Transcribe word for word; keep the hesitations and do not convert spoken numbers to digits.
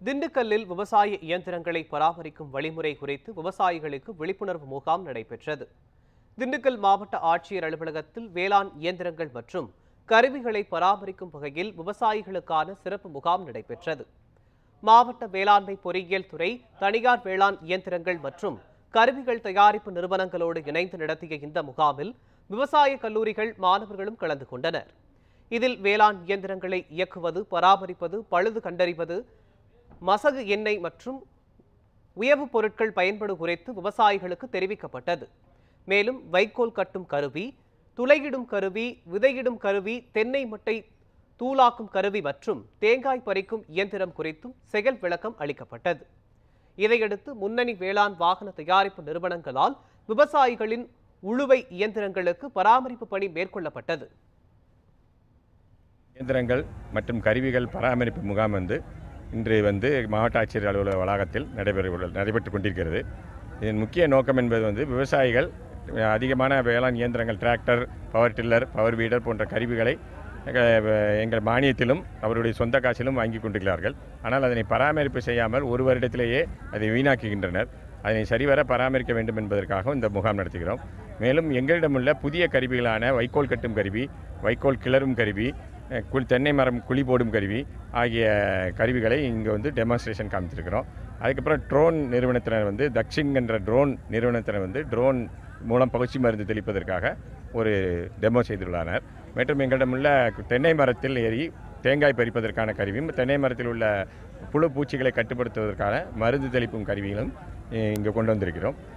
திண்டுக்கல்லில் விவசாய இயந்திரங்களை பராமரிக்கும் வழிமுறை குறித்து விவசாயிகளுக்கு விழிப்புணர்வு முகாம் நடைபெற்றது. திண்டுக்கல் மாவட்ட ஆட்சியர் அலுவலகத்தில் வேளாண் இயந்திரங்கள் மற்றும் கருவிகளை பராமரிக்கும் வகையில் விவசாயிகளுக்கான சிறப்பு முகாம் நடைபெற்றது. மாவட்ட வேளாண்மை பொறியியல் துறை தனியார் வேளாண் இயந்திரங்கள் மற்றும் கருவிகள் தயாரிப்பு நிறுவனங்களோடு இணைந்து நடத்திய இந்த முகாமில் விவசாய கல்லூரிகள் மாணவர்களும் கலந்து கொண்டனர். இதில் வேளாண் இயந்திரங்களை இயக்குவது, பராமரிப்பது, பழுது கண்டறிவது, மசகு எண்ணெய் மற்றும் உயவு பொருட்கள் பயன்படு குறித்து விவசாயிகளுக்கு தெரிவிக்கப்பட்டது. மேலும் வைக்கோல் கட்டும் கருவி, துளையிடும் கருவி, விதையிடும் கருவி, தென்னை மட்டை தூளாக்கும் கருவி மற்றும் தேங்காய் பறிக்கும் இயந்திரம் குறித்தும் செயல் விளக்கம் அளிக்கப்பட்டது. இதையடுத்து முன்னணி வேளாண் வாகன தயாரிப்பு நிறுவனங்களால் விவசாயிகளின் உழுவை இயந்திரங்களுக்கு பராமரிப்பு பணி மேற்கொள்ளப்பட்டது. இயந்திரங்கள் மற்றும் கருவிகள் பராமரிப்பு முகாம் வந்து இன்று வந்து மாவட்ட ஆட்சியர் அலுவலக வளாகத்தில் நடைபெற நடைபெற்றுக் கொண்டிருக்கிறது. இதன் முக்கிய நோக்கம் என்பது வந்து விவசாயிகள் அதிகமான வேளாண் இயந்திரங்கள், tractor, power tiller, power weeder போன்ற கருவிகளை எங்கள் மானியத்திலும் அவருடைய சொந்த காசிலும் வாங்கி கொண்டிருக்கிறார்கள். ஆனால் அதனை பராமரிப்பு செய்யாமல் ஒரு வருடத்திலேயே அதை வீணாக்குகின்றனர். அதனை சரிவர பராமரிக்க வேண்டும் என்பதற்காக இந்த முகாம் நடத்துகிறோம். மேலும் எங்களிடமுள்ள புதிய கருவிகளான வைக்கோல் கட்டும் கருவி, வைக்கோல் கிளறும் கருவி, தென்னை மரம் குழி போடும் கருவி ஆகிய கருவிகளை இங்கே வந்து டெமான்ஸ்ட்ரேஷன் காமிச்சிருக்கிறோம். அதுக்கப்புறம் ட்ரோன் நிறுவனத்தினர் வந்து தக்ஷின் என்ற ட்ரோன் நிறுவனத்தினர் வந்து ட்ரோன் மூலம் பகுச்சி மருந்து தெளிப்பதற்காக ஒரு டெமோ செய்துள்ளனர். மற்றும் எங்களிடமுள்ள தென்னை மரத்தில் ஏறி தேங்காய் பறிப்பதற்கான கருவியும், தென்னை மரத்தில் உள்ள புழு பூச்சிகளை கட்டுப்படுத்துவதற்கான மருந்து தெளிப்பும் கருவிகளும் இங்கே கொண்டு வந்திருக்கிறோம்.